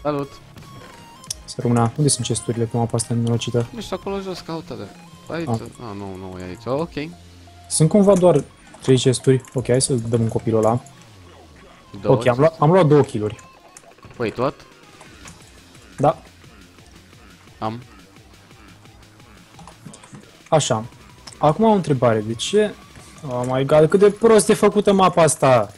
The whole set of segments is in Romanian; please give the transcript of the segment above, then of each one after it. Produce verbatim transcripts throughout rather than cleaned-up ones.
Salut! Să rămână. Unde sunt chesturile pe mapa asta nenorocită? Nu știu, acolo jos, caută-le. Aici, Ah. ah, nu, nu e aici, ok. Sunt cumva doar trei chesturi. Ok, hai să dăm un copil ăla. Două. Ok, am luat, am luat două kill-uri. Păi tot? Da, Am. așa. Acum am o întrebare. De ce? Oh my god, cât de prost e făcută mapa asta!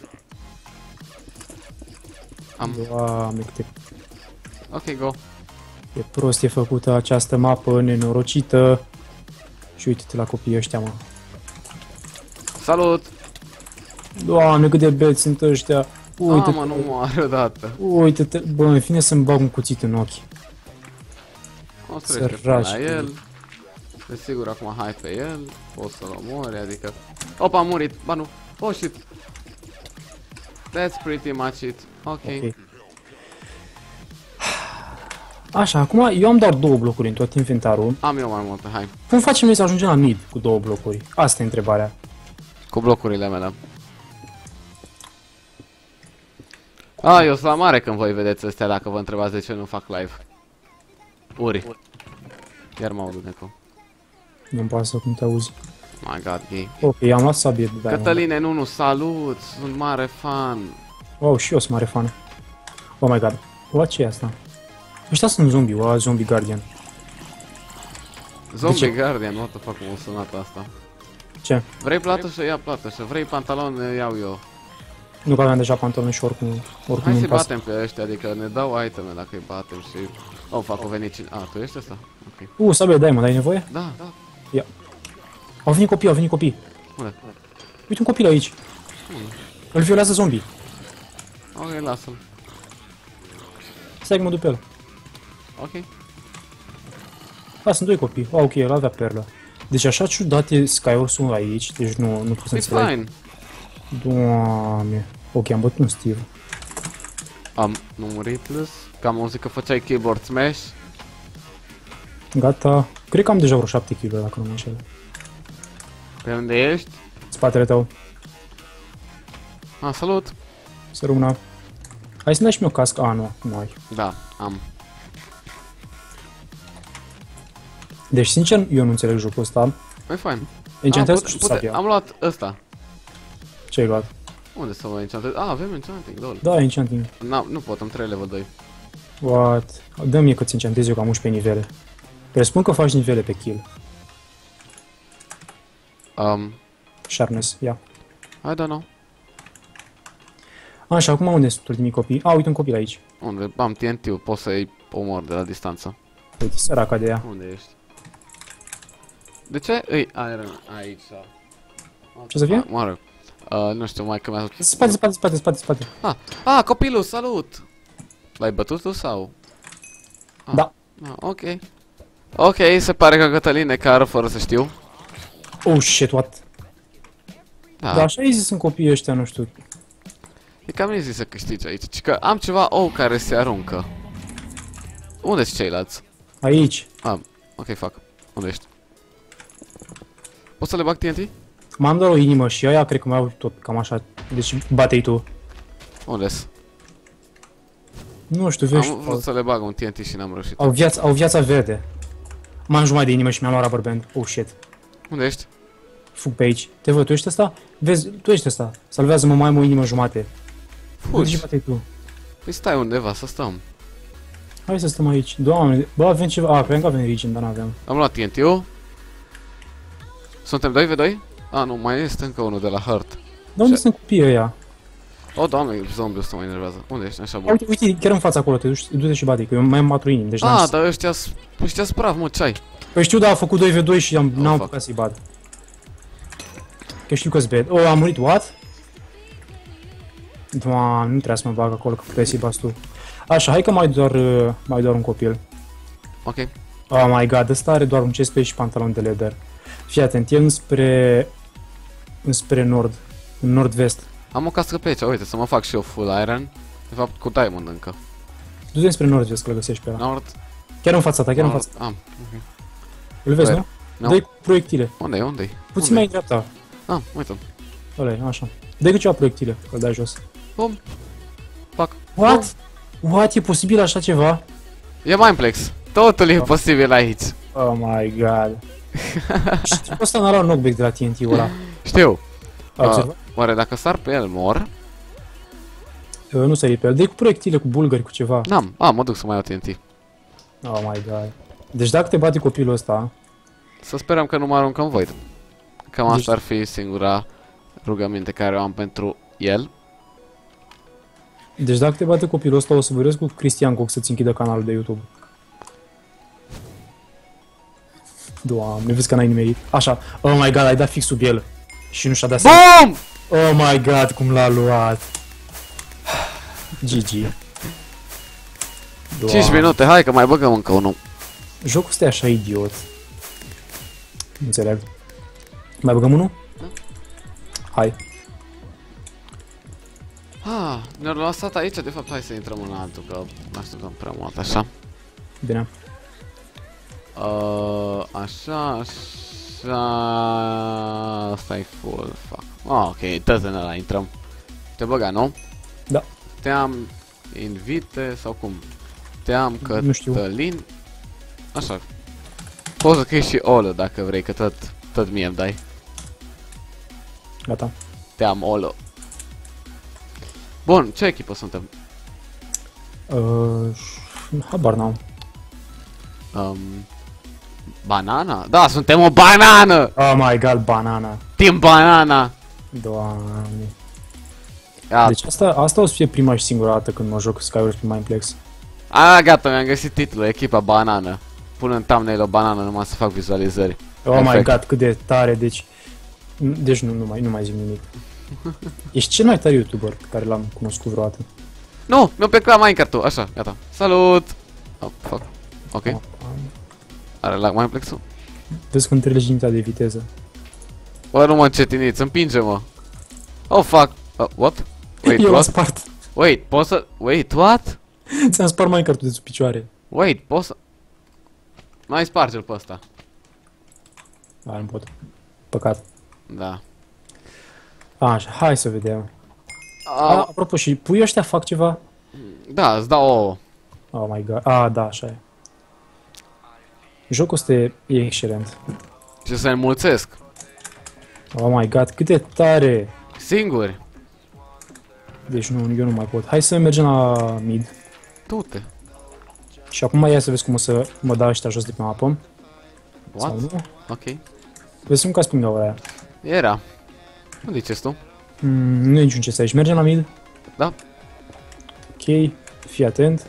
Am. Doamne, cât de Ok, go. e prost e făcută această mapă nenorocită. Și uite-te la copiii ăștia, mă. Salut! Doamne, cât de beți sunt ăștia. Ah, Uite-te, mă, nu moare odată. uite-te. Bă, în fine să-mi bag un cuțit în ochi. O să trece până Săraci, la bă. el. Desigur, acum hai pe el. Poți să-l omori, adică... Opa, a murit! Ba nu! Oh, shit! That's pretty much it. Ok. Ok. Așa, acum eu am doar două blocuri în tot inventarul. Am eu mai multe, hai. Cum facem noi să ajungem la mid cu două blocuri? Asta e întrebarea. Cu blocurile mele. A, eu sunt la mare când voi vedeți astea, dacă vă întrebați de ce nu fac live. Uri. Iar mă aud Neco. Nu-mi pasă cum te auzi. My god, gay. Ok, am luat sabie de diamond. Cătăline, nu, nu, salut! Sunt mare fan. Wow, și eu sunt mare fan. Oh my god. What, ce e asta? Ăștia sunt zombie, wow, zombie guardian. Zombie ce? Guardian, what the fuck, cum a sunat asta. Ce? Vrei plătușă? Ia plătușă. Vrei pantalon? Iau eu. Nu că aveam deja pantaloni și oricum, oricum Hai nu-mi să pasă. batem pe ăștia, adică ne dau iteme dacă îi batem și... Oh, fac o venit cine... A, tu ești ăsta? Ok. Uh, sabie de diamond, ai nevoie? Da, da. Ia. Au venit copii, au venit copii. Unde? Uite un copil aici. Îl violează zombie. Ok, lasă-l. Stai că mă duc pe el. Ok. A, sunt doi copii. Oh, ok, el avea perlă. Deci așa ciudat e Skywars-ul aici, deci nu, nu pot să E înțeleg. fine. Doamne. Ok, am bătut un Steve. Am nu murit plus. Că am auzit că făceai keyboard smash. Gata. Cred că am deja vreo șapte kill-uri, dacă nu mă înșel. Pe unde ești? Spatele tău. Ah, salut. Să rămână. Hai să dai și mie o cască. A, nu, nu ai. Da, am. Deci, sincer, eu nu înțeleg jocul ăsta. E fine. Enchantez Ah, și pute- sabia. Am luat ăsta. Ce ai luat? Unde să mă enchantez? Ah, avem enchanting, lol. Da, enchanting. Na, nu pot, am trei level doi. What? Dă-mi mie că-ți enchantez eu că am unsprezece nivele. Presupun că faci nivele pe kill. Um, Sharpness, ia. I don't know. Așa, acum unde sunt ultimii copii? A, uite un copil aici. Unde? Am T N T-ul, pot să-i omor de la distanță. Uite, săraca de ea. Unde ești? De ce? Îi, Iron, aici. Ce să fie? Mă rog. Uh, nu știu, mai că mi-a... Spate, spate, spate, spate, spate. Ah, ah, copilul, salut! L-ai bătut tu sau? Ah. Da. Ah, ok. Ok, se pare că Cătălin e cară fără să știu. Oh, shit, what? Da, Da, așa ai zis sunt copiii ăștia, nu știu. e cam easy să câștigi aici. Ci că am ceva ou care se aruncă. Unde sunt ceilalți? Aici. Ah, ok, fac. Unde ești? Poți să le bag T N T? M-am doar o inimă și aia cred că mai au tot cam așa. Deci bate-i tu. Unde-s? Nu știu, vezi. Am vrut să le bag un T N T și n-am reușit. Au viața, au viața verde. M-am jumătate de inimă și mi-am luat rubber band. Oh, shit. Unde ești? Fug pe aici. Te văd, tu ești ăsta? Vezi, tu ești ăsta. Salvează-mă, mai am o inimă jumate. Fugi. Fugi. Și bate tu. Păi stai undeva să stăm. Hai să stăm aici. Doamne, bă, avem ceva. A, cred că avem Regen, dar n-avem. Am luat T N T-ul. Suntem doi v doi? Ah, nu, mai este încă unul de la Heart. Dar unde Ce? sunt copiii ăia? O, doamne, zombie ăsta mă enervează. Unde ești? Așa, bun. Uite, uite, chiar în fața acolo, te duci, du-te și bate, că eu mai am patru inimi, deci Ah, n-am... dar ăștia ăștia sprav, mă, ce ai? Păi știu, da, a făcut doi v doi și am, Oh, n-am fuck. apucat să-i bat. Că știu că-s bad. Oh, a murit, what? Doamne, nu trebuia să mă bag acolo, că puteai să-i bați tu. Așa, hai că mai doar, uh, mai doar un copil. Ok. Oh my god, ăsta are doar un chestplate și pantalon de leather. Fii atent, e înspre... înspre nord, în nord-vest. Am o cască pe aici, uite, să mă fac și eu full iron. De fapt, cu diamond încă. Du-te înspre nord-vest, că îl găsești pe ăla. Nord. Chiar în fața ta, chiar în fața ta. Am. Îl vezi, Where? nu? No. Dă-i cu proiectile. Unde-i, unde-i? Puțin mai în dreapta. Ah, uite-l. Ăla e, așa. Dă-i cu ceva proiectile, că-l dai jos. Bum. Fac. What? What? E posibil așa ceva? E Mineplex. Totul e posibil aici. Oh my god. Și tipul ăsta n-a luat knockback de la T N T-ul ăla. Știu. Ai Uh, observat? oare dacă sar pe el mor? Uh, nu sări pe el. Dă cu proiectile, cu bulgări, cu ceva. N-am. A, mă duc să mai iau T N T. Oh my god. Deci dacă te bate copilul ăsta, Să sperăm că nu mă aruncă în void. Cam Deci- asta ar fi singura rugăminte care o am pentru el. deci dacă te bate copilul ăsta, o să vorbesc cu Cristian Coc să-ți închidă canalul de YouTube. Doamne, vezi că n-ai nimerit. Așa, oh my god, ai dat fix sub el. Și nu și-a dat seama. BOOM! Oh my god, cum l-a luat. G G. cinci minute, hai că mai băgăm încă unul. Jocul ăsta e așa idiot. Nu înțeleg. Mai băgăm unul? Da. Hai. Ah, ne-au lăsat aici, de fapt hai să intrăm în altul, că nu așteptăm prea mult, așa. Bine. Uh, așa, așa... Asta e full, fuck. Ah, ok, tot în ăla intrăm. Te băga, nu? Da. Te-am invite sau cum? Te-am Nu știu. Cătălin. Așa. Poți să scrii și Olo dacă vrei, că tot, tot mie îmi dai. Gata. Te-am Olo. Bun, ce echipă suntem? Uh, habar n-am. Um, banana? Da, suntem o banană! Oh my god, banana. Team Banana! Doamne. Ia, Deci asta, asta o să fie prima și singura dată când mă joc Skywars pe Mineplex. a, gata, mi-am găsit titlul, echipa banană. Pun în thumbnail o banană numai să fac vizualizări. Oh my Perfect. god, cât de tare, deci... Deci nu, nu mai, nu mai zic nimic. Ești cel mai tare YouTuber pe care l-am cunoscut vreodată. Nu, mi-a plecat Minecraft-ul, așa, gata. Salut! Oh, fuck. Ok, are lag Mineplex-ul? Vezi că întrelegi limita de viteză. Bă, nu mă încetiniți, împinge-mă. Oh, fuck. Uh, what? Wait, Eu l-am what? spart. Wait, poți să... Wait, what? Ți-am spart Minecraft-ul de sub picioare. Wait, poți să... Mai sparge-l pe ăsta. Da, nu pot. Păcat. Da. Așa, hai să vedem. A, Ah, apropo, și pui ăștia fac ceva? da, îți dau ouă. Oh my god. Ah, da, așa e. Jocul ăsta e e excelent. Și să înmulțesc. Oh my god, cât de tare! Singuri. Deci nu, eu nu mai pot. Hai să mergem la mid. Du-te. Și acum ia să vezi cum o să mă dau ăștia jos de pe mapă. Sau What? nu? Ok. Vezi cum ca spun gaura aia. Era. Unde ziceți tu? Mm, nu e niciun ce să aici. Mergem la mid? Da. Ok, fii atent.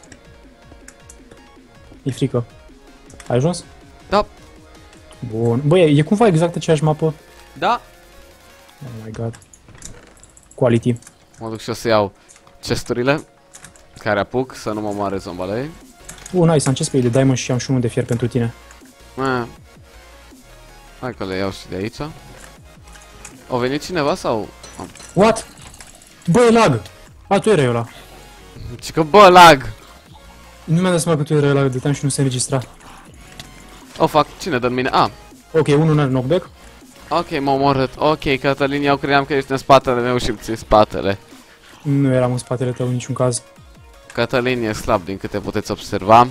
E frică. Ai ajuns? Da. Bun. Băi, e cumva exact aceeași mapă? Da. Oh my god. Quality. Mă duc și o să iau chesturile care apuc să nu mă moare zombalei. Uh, nice, am ce spray de diamond și am și unul de fier pentru tine. Eh. Hai că le iau și de aici. O venit cineva sau... Am. What? Bă, e lag! A, tu erai ăla. Ci că bă, lag! Nu mi-am dat seama că tu erai ăla de time și nu se înregistra. O fac, cine dă în mine? Ah, Ok, unul n-are knockback. ok, m-a omorât. Ok, Cătălin, eu credeam că ești în spatele meu și îmi ții spatele. Nu eram în spatele tău în niciun caz. Cătălin e slab din câte puteți observa.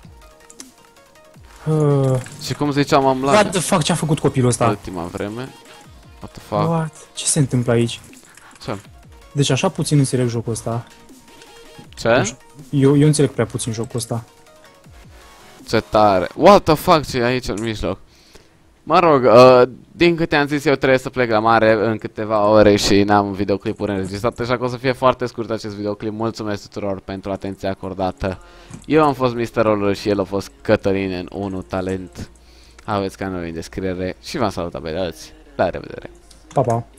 Uh, Și cum ziceam, am what lag the fuck, ce-a făcut copilul ăsta? ultima vreme. What the fuck? What? Ce se întâmplă aici? Ce? Deci așa puțin înțeleg jocul ăsta. Ce? Eu, eu înțeleg prea puțin jocul ăsta. Ce tare. What the fuck, ce e aici în mijloc? Mă rog, uh, din câte am zis eu trebuie să plec la mare în câteva ore și n-am videoclipuri înregistrate, așa că o să fie foarte scurt acest videoclip. Mulțumesc tuturor pentru atenția acordată. Eu am fost mister Olo și el a fost Cătălin în unu Talent. Aveți canalul în descriere și v-am salutat pe alții. La revedere! Pa, pa!